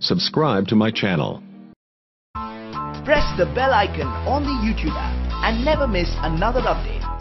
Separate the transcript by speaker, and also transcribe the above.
Speaker 1: subscribe to my channel.
Speaker 2: Press the bell icon on the YouTube app and never miss another update.